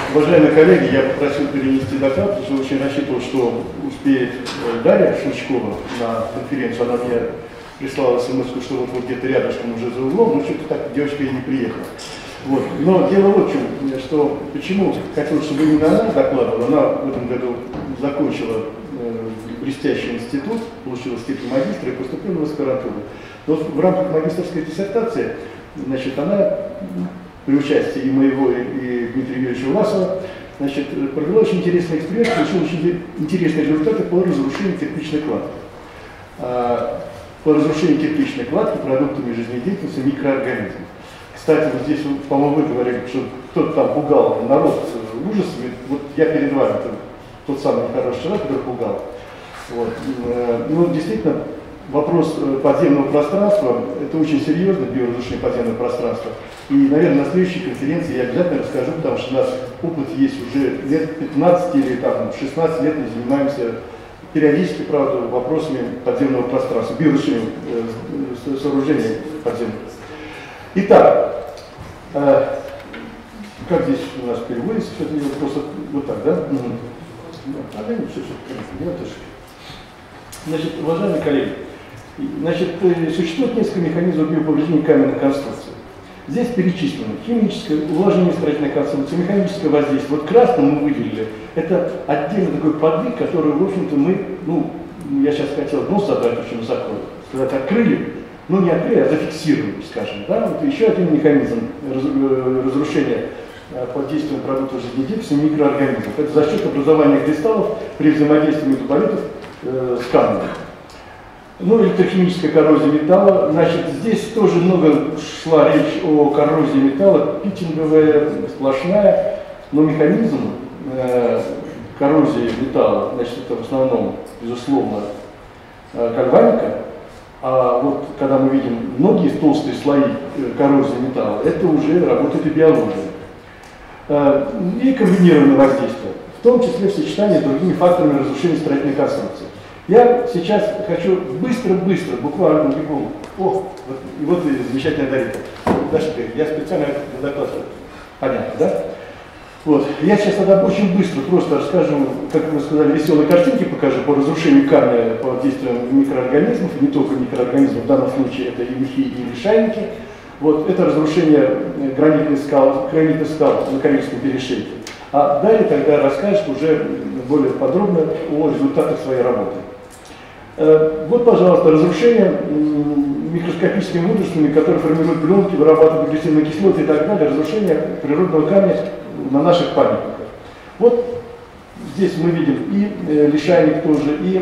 Уважаемые коллеги, я попросил перенести доклад, потому что очень рассчитывал, что успеет Дарья Шучкова на конференцию. Она мне прислала смс-ку, что вот где-то рядышком уже за углом, но что-то так девочка и не приехала. Вот. Но дело вот в чем, что почему хотел, чтобы именно она докладывала. Она в этом году закончила блестящий институт, получила степень магистра и поступила в аспирантуру. Но в рамках магистерской диссертации, значит, она при участии и моего, и Дмитрия Юрьевича Власова, значит, провела очень интересный эксперимент, получил очень интересные результаты по разрушению кирпичной кладки. По разрушению кирпичной кладки продуктами жизнедеятельности микроорганизмов. Кстати, вот здесь, по-моему, вы говорили, что кто-то там пугал народ ужасами. Вот я перед вами тот самый нехороший человек, который пугал. Вот. Ну, действительно, вопрос подземного пространства – это очень серьезно, биоразрушение подземного пространства. И, наверное, на следующей конференции я обязательно расскажу, потому что у нас опыт есть уже лет 15 или там, 16 лет мы занимаемся периодически, правда, вопросами подземного пространства, биоразрушения сооружений подземных. Итак, как здесь у нас переводится, все это просто вот так, да? Значит, уважаемые коллеги, значит, существует несколько механизмов биоповреждения каменных конструкций. Здесь перечислено химическое, увлажнение строительной конструкции, механическое воздействие. Вот красным мы выделили. Это отдельно такой подвиг, который, в общем-то, мы, ну, я сейчас хотел нос забрать очень высоко, сказать, открыли, ну не открыли, а зафиксировали, скажем. Да? Вот еще один механизм разрушения под действием продуктов жизнедеятельности микроорганизмов. Это за счет образования кристаллов при взаимодействии метаболитов с камнем. Ну, электрохимическая коррозия металла. Значит, здесь тоже много шла речь о коррозии металла, питинговая, сплошная, но механизм коррозии металла, значит, это в основном, безусловно, гальваника. А вот когда мы видим многие толстые слои коррозии металла, это уже работает и биология. И комбинированное воздействие, в том числе в сочетании с другими факторами разрушения строительной конструкции. Я сейчас хочу быстро, буквально бегу. О, и вот и замечательная Дарья. Дашка, я специально докладываю. Понятно, да? Вот. Я сейчас тогда очень быстро просто расскажу, как вы сказали, веселые картинки покажу по разрушению камня под действием микроорганизмов, и не только микроорганизмов, в данном случае это и мехи, и лишайники. Вот, это разрушение гранитных скал на Карельском перешейке. А Дарья тогда расскажет уже более подробно о результатах своей работы. Вот, пожалуйста, разрушение микроскопическими мудрствами, которые формируют пленки, вырабатывают агрессивные кислоты и так далее, разрушение природного камня на наших памятниках. Вот здесь мы видим и лишайник тоже, и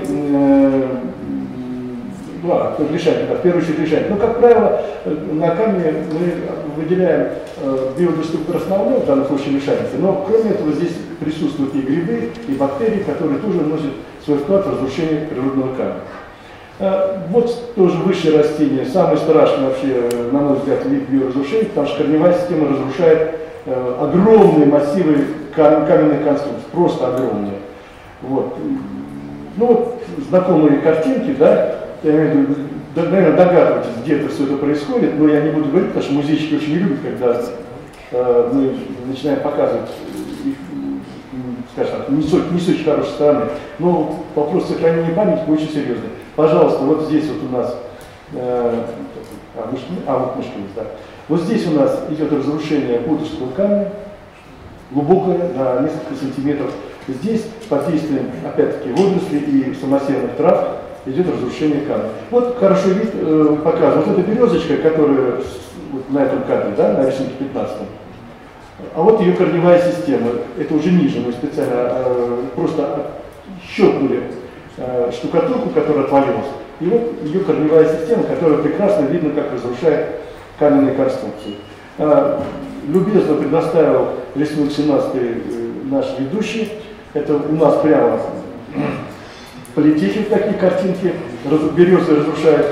лишайник, в первую очередь лишайник. Но, как правило, на камне мы выделяем биодеструктор основной, в данном случае лишайники, но кроме этого здесь присутствуют и грибы, и бактерии, которые тоже вносят свой вклад в разрушение природного камня. Вот тоже высшее растение, самый страшный вообще, на мой взгляд, вид биоразрушения, потому что корневая система разрушает огромные массивы каменных конструкций, просто огромные. Вот. Ну вот знакомые картинки, да, я имею в виду, наверное, догадываетесь, где это все это происходит, но я не буду говорить, потому что музейщики очень не любят, когда мы начинаем показывать их, скажем так, не с очень хорошей стороны. Но вопрос сохранения памяти очень серьезный. Пожалуйста, вот здесь вот у нас, вот мышки есть, да. Вот здесь у нас идет разрушение пудожского камня, глубокое, на несколько сантиметров. Здесь под действием, опять-таки, водорослей и самосевных трав идет разрушение камня. Вот хороший вид показывает. Вот эта березочка, которая вот на этом кадре, да, на рисунке 15. А вот ее корневая система. Это уже ниже. Мы специально просто щелкнули штукатурку, которая отвалилась. И вот ее корневая система, которая прекрасно видно, как разрушает каменные конструкции. Любезно предоставил рисунок 17 наш ведущий. Это у нас прямо политехник такие картинки. Березы разрушают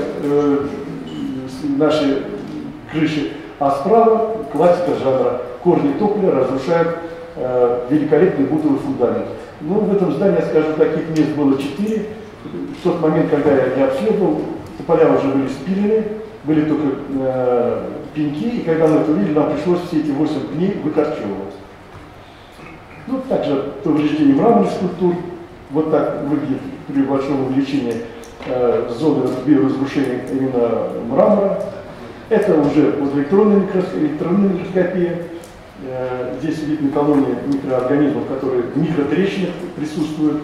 наши крыши, а справа классика жанра. Корни тополя разрушают великолепный бутовый фундамент. Ну, в этом здании, я скажу, таких мест было 4. В тот момент, когда я не обследовал, тополя уже были спилены, были только пеньки, и когда мы это увидели, нам пришлось все эти 8 пней выкорчевывать. Ну, также повреждение мраморных скульптур. Вот так выглядит при большом увеличении зоны биоразрушения именно мрамора. Это уже вот электронная микроскопия. Здесь видны колонии микроорганизмов, которые в микротрещинах присутствуют.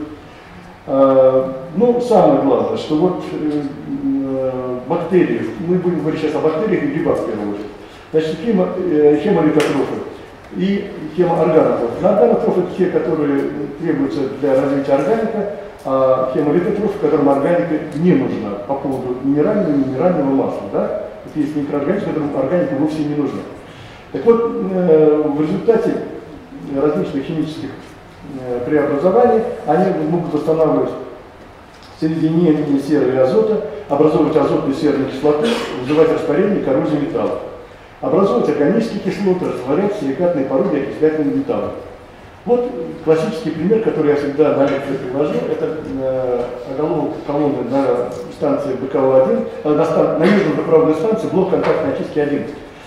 Но самое главное, что вот бактерии, мы будем говорить сейчас о бактериях и грибах в первую очередь. Значит, хемолитотрофы и хемоорганотрофы. Органотрофы – те, которые требуются для развития органика, а хемолитотрофы, которым органика не нужна по поводу минерального и минерального масла. Да? Вот есть микроорганизмы, которым органика вовсе не нужна. Так вот, в результате различных химических преобразований они могут восстанавливать соединение серы и азота, образовывать азотную серную кислоту, вызывать растворение и коррозию металла, образовывать органические кислоты, растворять силикатные породы и окислительные металлы. Вот классический пример, который я всегда на лекции привожу, это оголовок колонны на станции БКО-1, на междупроводной станции блок контактной очистки 1.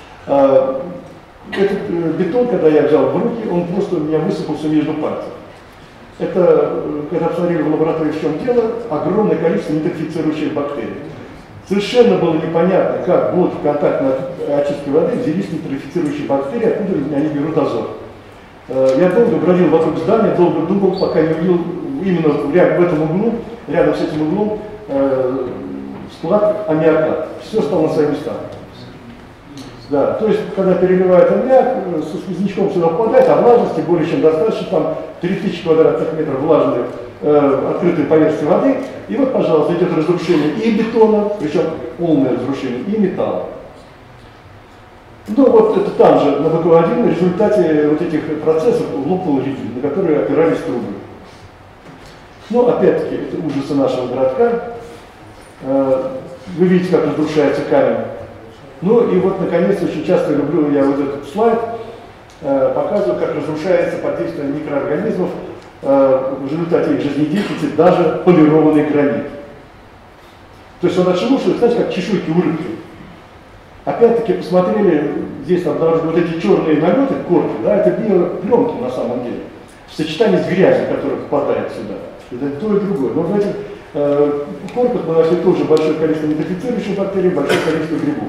Этот бетон, когда я взял в руки, он просто у меня высыпался между пальцев. Это, когда посмотрели в лаборатории, в чем дело, огромное количество нейтрифицирующих бактерий. Совершенно было непонятно, как в блоке контактной очистки воды взялись нейтрифицирующие бактерии, откуда они берут азот. Я долго бродил вокруг здания, долго думал, пока не увидел именно в этом углу, рядом с этим углом, склад аммиака. Все стало на свои места. Да, то есть, когда переливают аммиак, со сквознячком сюда попадает, а влажности более чем достаточно, там 3000 квадратных метров влажной открытой поверхности воды, и вот, пожалуйста, идет разрушение и бетона, причем полное разрушение, и металла. Ну вот это там же, на БКО-1, в результате вот этих процессов лопнул ригель, на которые опирались трубы. Ну, опять-таки, это ужасы нашего городка. Вы видите, как разрушается камень. Ну и вот, наконец, очень часто люблю я вот этот слайд, показываю, как разрушается под действием микроорганизмов в результате их жизнедеятельности даже полированный гранит. То есть он отшелушивает, знаете, как чешуйки у рыбки. Опять-таки посмотрели, здесь обнаружили вот эти черные налеты, корки, да, это биопленки на самом деле, в сочетании с грязью, которая попадает сюда. Это то и другое. Но в этих корках мы нашли тоже большое количество нейтрифицирующих бактерий, большое количество грибов.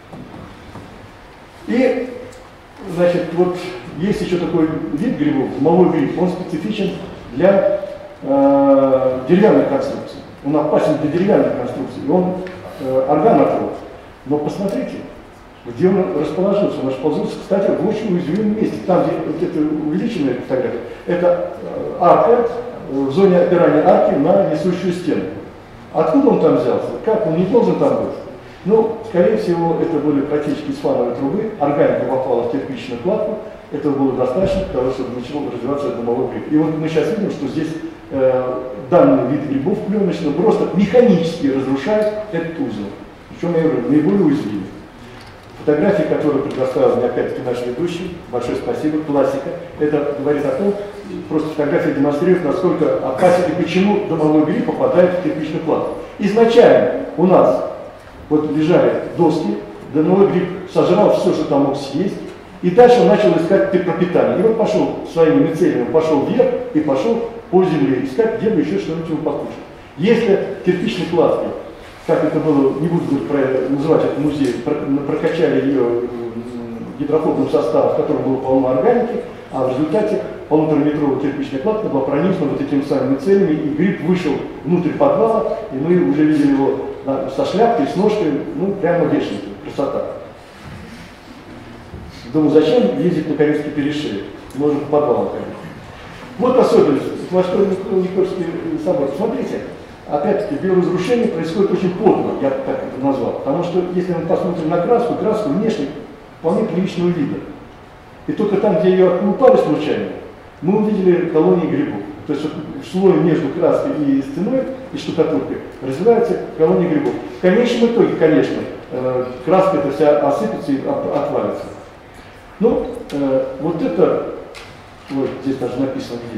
И, значит, вот есть еще такой вид грибов, змовой гриб, он специфичен для деревянных конструкций. Он опасен для деревянных конструкций, и он органотроф. Но посмотрите, где он расположился. Он расположился, кстати, в очень уязвимом месте. Там, где вот это увеличенная фотография, это арка, в зоне опирания арки на несущую стену. Откуда он там взялся? Как? Он не должен там быть. Ну, скорее всего, это были протечки из фановой трубы, органика попала в кирпичную кладку, этого было достаточно для того, чтобы начал развиваться этот домовой гриб. И вот мы сейчас видим, что здесь данный вид грибов пленочного просто механически разрушает этот узел. Причем, я говорю, наиболее уязвимый. Фотографии, которые предоставил мне опять-таки наш ведущий, большое спасибо, классика, это говорит о том, просто фотография демонстрирует, насколько опасен и почему домовой гриб попадает в кирпичную кладку. Изначально у нас вот лежали доски, домовой гриб сожрал все, что там мог съесть, и дальше он начал искать пропитание. И вот пошел своими мицелиями, пошел вверх и пошел по земле искать, где бы еще что-нибудь его покушать. Если кирпичной кладки, как это было, не буду называть это музей, прокачали ее гидрофобным составом, в котором было полно органики, а в результате полутораметровая кирпичная кладка была пронизана вот этими самыми мицелиями, и гриб вышел внутрь подвала, и мы уже видели его со шляпкой, с ножкой, ну прямо вешенький, красота. Думаю, зачем ездить на Карельский перешеек? Можно по подвалу ходить. Вот особенность. Никольский собор. Смотрите, опять-таки, биоразрушение происходит очень плотно, я бы так это назвал. Потому что, если мы посмотрим на краску, краску внешне вполне приличного вида. И только там, где ее отколупали случайно, мы увидели колонии грибов. То есть в слое между краской и стеной, и штукатуркой, развиваются колонии грибов. В конечном итоге, конечно, краска эта вся осыпется и отвалится. Ну, вот это, вот здесь даже написано где.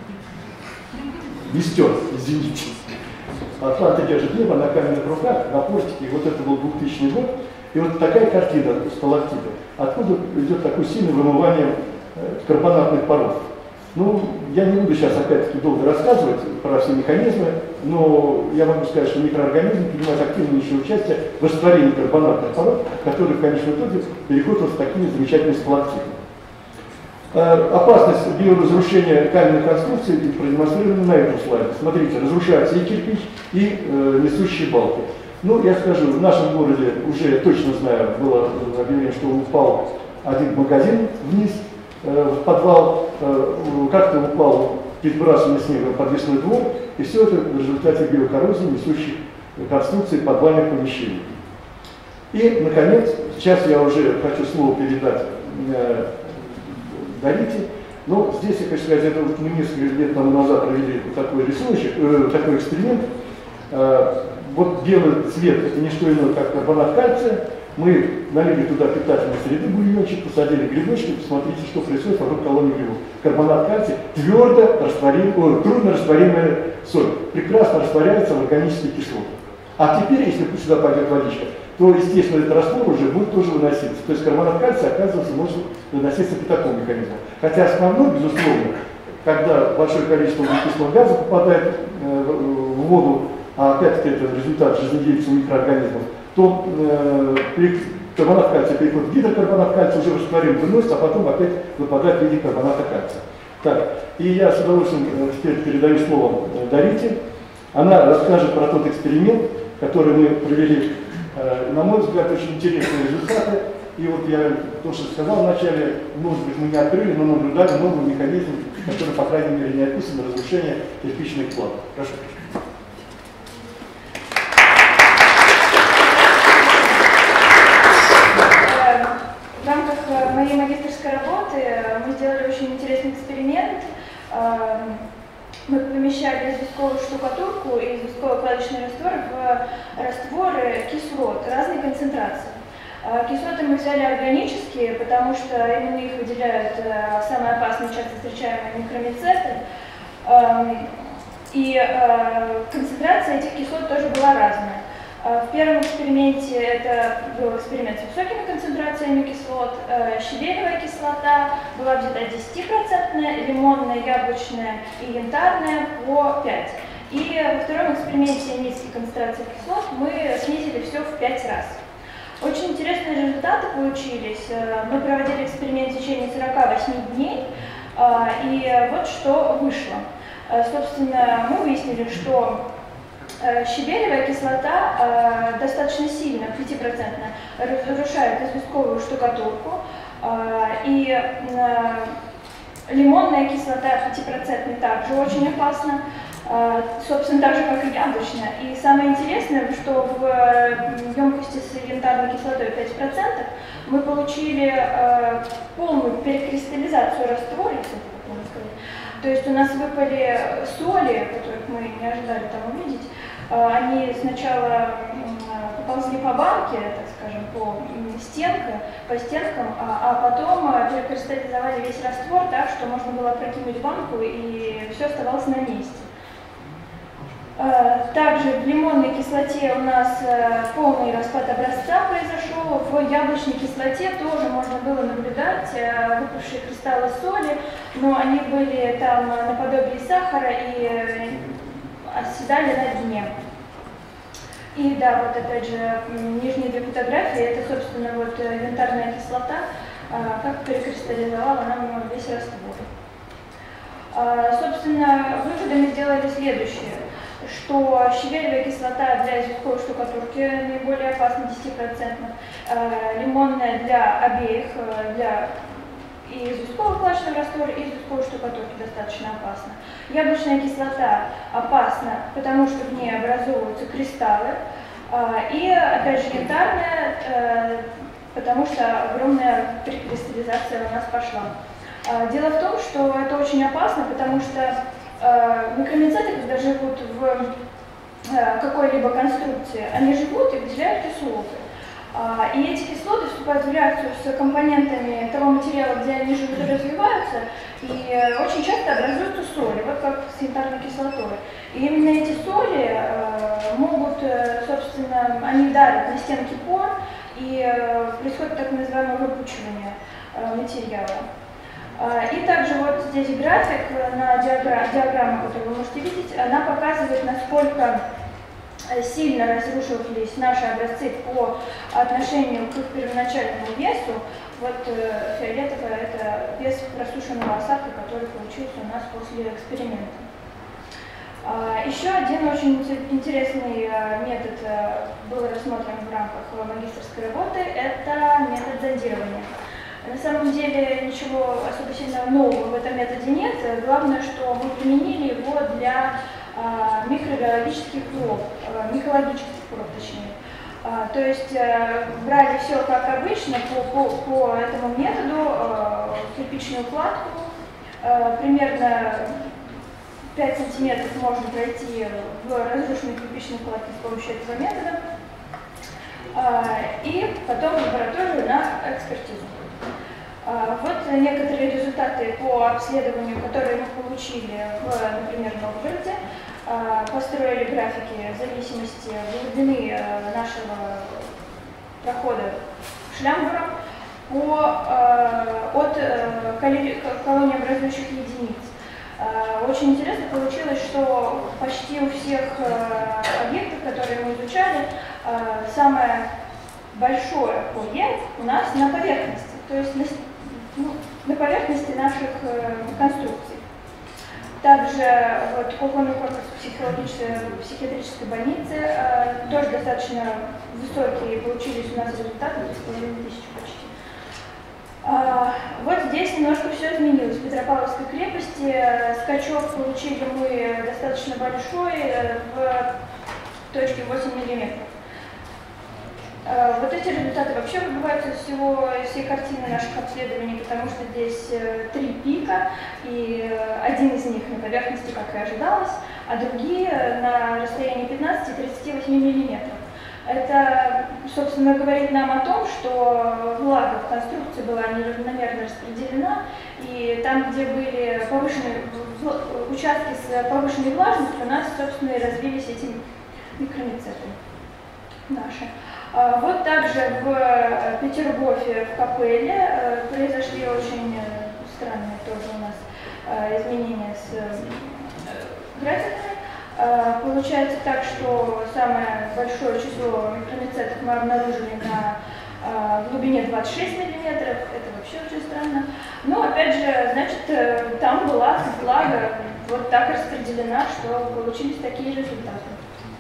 Листер, извините. Атланта держит небо на каменных руках, на портике, и вот это был 2000 год. И вот такая картина сталактита. Откуда идет такое сильное вымывание карбонатных пород? Ну, я не буду сейчас опять-таки долго рассказывать про все механизмы, но я могу сказать, что микроорганизмы принимают активнейшее участие в растворении карбонатных пород, которые в конечном итоге переходят в такими замечательными сталактитами. Опасность биоразрушения каменной конструкции продемонстрирована на этом слайде. Смотрите, разрушается и кирпич, и несущие балки. Ну, я скажу, в нашем городе уже, я точно знаю, было объявление, что упал один магазин вниз, в подвал, как-то упал перебрасываемый снегом подвесной двор, и все это в результате биокоррозии несущих конструкций подвальных помещений. И, наконец, сейчас я уже хочу слово передать Дарите. Но здесь, я хочу сказать, это вот мы несколько лет тому назад провели такой рисуночек, такой эксперимент. Вот белый цвет — это не что иное, как карбонат кальция. Мы налили туда питательной среды, бульончик, посадили грибочки, посмотрите, что происходит вокруг колонии грибов. Карбонат кальция трудно растворимая соль, прекрасно растворяется в органических кислотах. А теперь, если сюда пойдет водичка, то, естественно, этот раствор уже будет тоже выноситься. То есть карбонат кальция, оказывается, может выноситься по такому механизму. Хотя основной, безусловно, когда большое количество углекислого газа попадает в воду, а опять-таки это результат жизнедеятельности микроорганизмов, то карбонат кальция переходит в гидрокарбонат кальция, уже растворим выносит, а потом опять выпадает в виде карбоната кальция. Так, и я с удовольствием теперь передаю слово Дарите. Она расскажет про тот эксперимент, который мы провели. На мой взгляд, очень интересные результаты. И вот я то, что сказал вначале, может быть, мы не открыли, но наблюдали новый механизм, который, по крайней мере, не описан, разрушение кирпичных плат. Прошу. В рамках моей магистерской работы мы сделали очень интересный эксперимент. Мы помещали известковую штукатурку и известково-кладочный раствор в растворы кислот разной концентрации. Кислоты мы взяли органические, потому что именно их выделяют самые опасные, часто встречаемые микромицеты. И концентрация этих кислот тоже была разная. В первом эксперименте это был эксперимент с высокими концентрациями кислот. Щавелевая кислота была взята 10%, лимонная, яблочная и янтарная по 5%. И во втором эксперименте низких концентраций кислот мы снизили все в 5 раз. Очень интересные результаты получились. Мы проводили эксперимент в течение 48 дней, и вот что вышло. Собственно, мы выяснили, что щавелевая кислота достаточно сильно, 5%, разрушает известковую штукатурку, и лимонная кислота 5% также очень опасна, собственно, так же, как и яблочная. И самое интересное, что в емкости с янтарной кислотой 5% мы получили полную перекристаллизацию раствора, если так можно сказать. То есть у нас выпали соли, которых мы не ожидали там увидеть. Они сначала поползли по банке, так скажем, по стенкам, а потом перекристаллизовали весь раствор так, что можно было опрокинуть банку и все оставалось на месте. Также в лимонной кислоте у нас полный распад образца произошел, в яблочной кислоте тоже можно было наблюдать выпавшие кристаллы соли, но они были там наподобие сахара и оседали на дне. И да, вот опять же, нижние две фотографии, это, собственно, вот янтарная кислота, как перекристаллизовала нам весь раствор. Собственно, выводы мы сделали следующее, что щавелевая кислота для известковой штукатурки наиболее опасна 10%, лимонная для обеих, для и известкового кладочного раствора, и известковой штукатурки достаточно опасна. Яблочная кислота опасна, потому что в ней образовываются кристаллы, и опять же янтарная, потому что огромная перекристаллизация у нас пошла. Дело в том, что это очень опасно, потому что микромицеты, когда живут в какой-либо конструкции, они живут и выделяют кислоты. И эти кислоты вступают в реакцию с компонентами того материала, где они живут и развиваются, и очень часто образуются соли, вот как с янтарной кислотой. И именно эти соли могут, собственно, они давят на стенки пор, и происходит так называемое выпучивание материала. И также вот здесь график на диаграмму, которую вы можете видеть, она показывает, насколько сильно разрушились наши образцы по отношению к их первоначальному весу. Вот фиолетовое – это вес просушенного осадка, который получился у нас после эксперимента. Еще один очень интересный метод был рассмотрен в рамках магистерской работы – это метод зондирования. На самом деле ничего особо сильно нового в этом методе нет. Главное, что мы применили его для микробиологических проб, микологических проб точнее. То есть брали все как обычно по этому методу, кирпичную кладку, примерно 5 сантиметров можно пройти в разрушенной кирпичной кладке с помощью этого метода, и потом в лабораторию на экспертизу. Вот некоторые результаты по обследованию, которые мы получили, например, в Новгороде. Построили графики в зависимости от глубины нашего прохода шлямбуром от колониеобразующих единиц. Очень интересно получилось, что почти у всех объектов, которые мы изучали, самое большое ОЕ у нас на поверхности, то есть на поверхности наших конструкций. Также вот кухонный корпус психиатрической больницы тоже достаточно высокие получились у нас результаты, 3500 почти. Вот здесь немножко все изменилось. В Петропавловской крепости скачок получили мы достаточно большой, в точке 8 мм. Вот эти результаты вообще выбиваются из всей картины наших обследований, потому что здесь 3 пика, и один из них на поверхности, как и ожидалось, а другие на расстоянии 15-38 мм. Это, собственно, говорит нам о том, что влага в конструкции была неравномерно распределена, и там, где были участки с повышенной влажностью, у нас, собственно, и развились эти микромицеты наши. Вот также в Петергофе, в Капелле, произошли очень странные тоже у нас изменения с графиками. Получается так, что самое большое число микромицетов мы обнаружили на глубине 26 мм, это вообще очень странно. Но опять же, значит, там была влага вот так распределена, что получились такие результаты.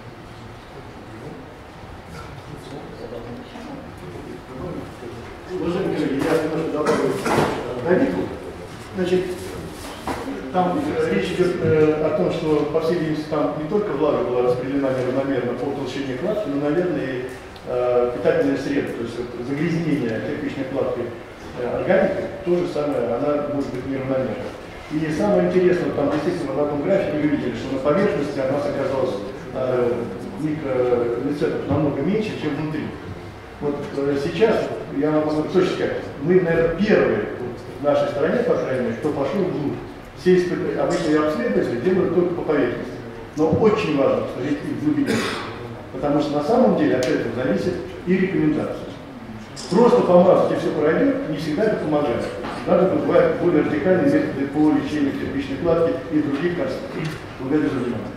Уважаемые коллеги, я немножко добавлю Давиду. Значит, там речь идет о том, что, по всей видимости, там не только влага была распределена неравномерно по толщине кладки, но, наверное, и питательные среды, то есть загрязнение кирпичной кладкой органикой, то же самое, она может быть неравномерна. И самое интересное, там действительно на этом графике вы видели, что на поверхности у нас оказалось микромицетов намного меньше, чем внутри. Вот сейчас, я могу точно сказать, мы, наверное, первые в нашей стране, по крайней мере, кто пошел вглубь. Все обычные обследователи делают только по поверхности. Но очень важно смотреть в глубине. Потому что на самом деле от этого зависит и рекомендация. Просто помазать и все пройдет, не всегда это помогает. Надо бывают более радикальные методы по лечению кирпичной кладки и других конструкций. Благодарю за внимание.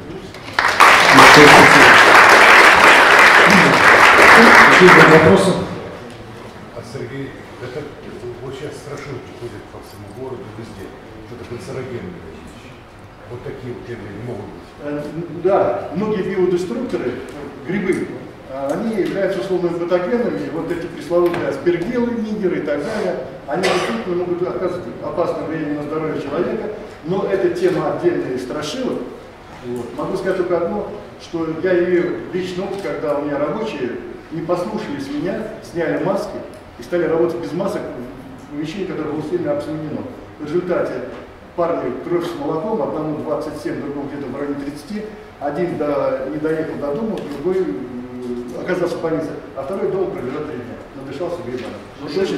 Какие вопросы? Сергей, это вот сейчас страшилки ходят по всему городу везде. Это канцерогенные вещи. Вот такие вот явления могут быть. Да, многие биодеструкторы, грибы, они являются условными патогенами. Вот эти пресловутые аспергиллы, нигеры и так далее, они действительно могут оказывать опасное влияние на здоровье человека. Но это тема отдельная из страшилок. Вот. Могу сказать только одно, что я имею личный опыт, когда у меня рабочие не послушались меня, сняли маски и стали работать без масок в помещении, которое было сильно обсудено. В результате парни кровь с молоком, одному 27, другому где-то в районе 30, один не доехал до дома, другой оказался в больнице, а второй дома пролежал 3 дня, надышался грибами.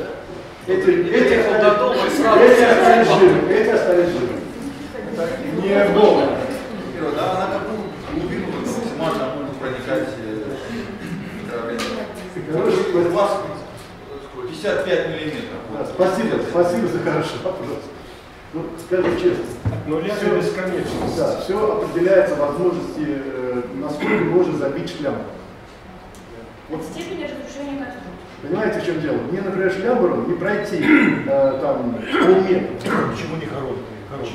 Эти остались живы. Не было. Да, на какую глубину максимально можно проникать микроорганизмы? У вас 55 миллиметров. Да, спасибо за хороший вопрос. Ну, скажем честно. Нуля до бесконечности. Да, все определяется возможности, насколько можно забить шлямбур. От степени разрушения конструкции. Понимаете, в чем дело? Мне, например, шлямбуром не пройти там полметра. Почему не хороший?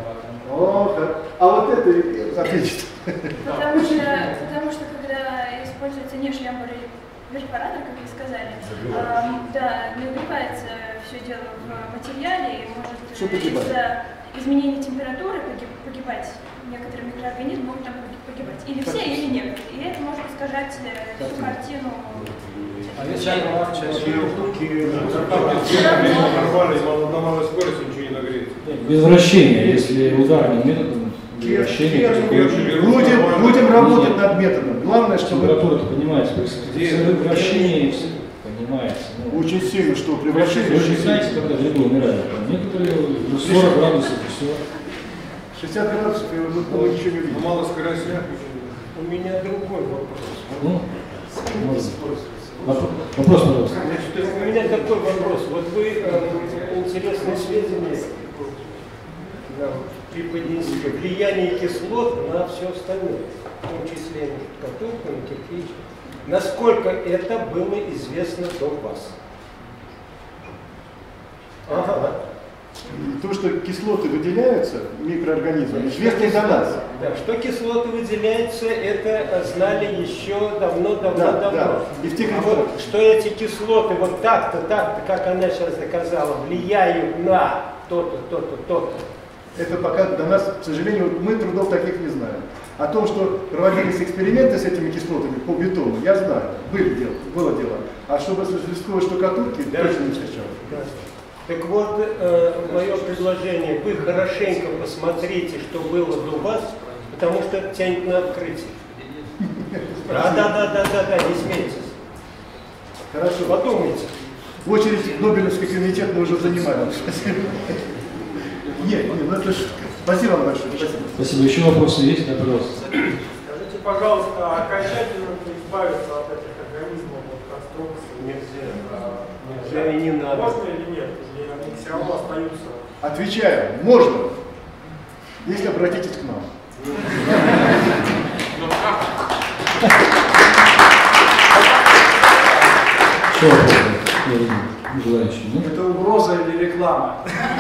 А вот это отлично. Потому что когда используется не шлямбур или перфоратор, как вы сказали, да, нагревается все дело в материале и может из-за изменения температуры погибать. Некоторые микроорганизмы могут там погибать. Или все, или некоторые. И это может искажать всю картину. А если на малой скорости ничего не нагреется? Без вращения, если ударным методом, без вращения, будем работать над методом. Главное, чтобы... Температура-то понимаете, при вращении все понимается. Очень сильно, что при вращении... Вы же знаете, когда грибы умирают? Некоторые 40 градусов и все. 60 градусов, и мы ничего не видим. Мало скорости. У меня другой вопрос. Ну, вопрос, пожалуйста. Значит, у меня такой вопрос. Вот вы интересные сведения преподнесли. Влияние кислот на все остальное, в том числе на штукатурку, на кирпич. Насколько это было известно до вас? Ага. То, что кислоты выделяются микроорганизмами, известно до нас. Да, что кислоты выделяются, это знали еще давно-давно. Да. И в тех вот, что эти кислоты вот так-то, как она сейчас доказала, влияют на то-то, то-то, то-то. Это пока до нас, к сожалению, мы трудов таких не знаем. О том, что проводились эксперименты с этими кислотами по бетону, я знаю, было дело. А чтобы с известковой штукатурки, точно не встречал. Да. Так вот, мое предложение, вы хорошенько посмотрите, что было до вас, потому что тянет на открытие. Да, не смейтесь. Хорошо. Подумайте. В очередь Нобелевский комитет мы уже занимаем. Нет, ну это шутка. Спасибо вам большое. Спасибо. Еще вопросы есть? Да, пожалуйста. Скажите, пожалуйста, окончательно избавиться от этих организмов, от конструкции? Нельзя и не надо. Можно или нет? Или они все равно остаются? Отвечаю, можно, если обратитесь к нам. Что вопросы? Желающие? Это угроза или реклама?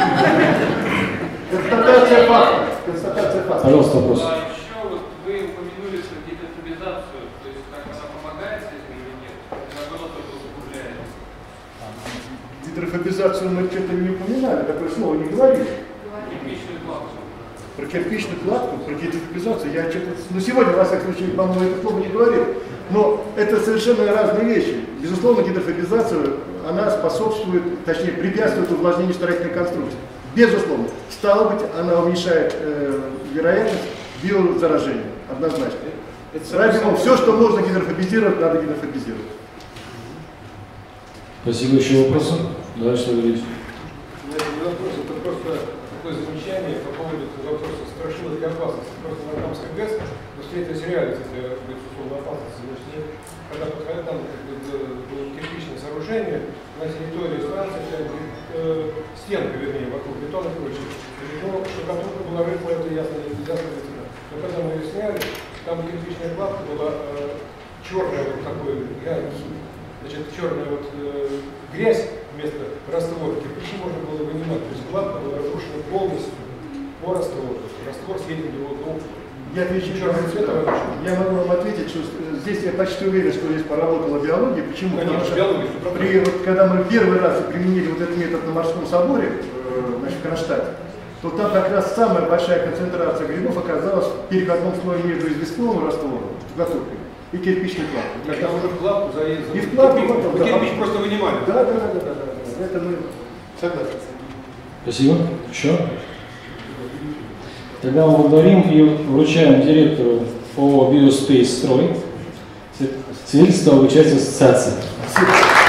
Констатация факта. Пожалуйста, вопрос. Еще вот вы упомянули гидрофобизацию, то есть как она помогает с этим или нет? Наоборот, только усугубляет. Гидрофобизацию мы что-то не упоминали, такое слово не говорили. Кирпичную кладку. Про кирпичную кладку, про гидрофобизацию я что-то... Ну, сегодня, во всяком случае, по-моему, это слово не говорил. Но это совершенно разные вещи. Безусловно, гидрофобизация, она способствует, точнее, препятствует увлажнению строительной конструкции. Безусловно. Стало быть, она уменьшает вероятность биозаражения. Однозначно. Поэтому все, что можно гидрофобизировать, надо гидрофобизировать. Спасибо. Еще вопросы? Да, что говорите? Это просто такое замечание по поводу вопроса страшилок и опасности. Просто на Камской ГЭС встретились реалити для безусловной опасности. Значит, когда подходит там кирпичное сооружение, на территории станции стенка, вернее, вокруг бетона и прочее. Но штукатурка была рыхлая, это ясно. Но когда мы ее сняли, там кирпичная кладка была черная, вот такой, значит, черная вот грязь вместо раствора. Кирпичи можно было вынимать, то есть кладка была разрушена полностью по раствору. Раствор съеден до угла. Я могу вам ответить, что здесь я почти уверен, что здесь поработала биология. Почему? Конечно, потому что когда мы первый раз применили вот этот метод на морском соборе, значит, в Кронштадте, то там как раз самая большая концентрация грибов оказалась в переходном слое между известковым раствором, штукатуркой, и кирпичной кладкой. Когда уже вкладку заездили. И вкладку потом. Кирпич просто вынимали. Да. Это мы согласны. Спасибо. Еще? Тогда мы благодарим и вручаем директору ООО «Биоспейс Строй» свидетельство об участии в ассоциации. Спасибо.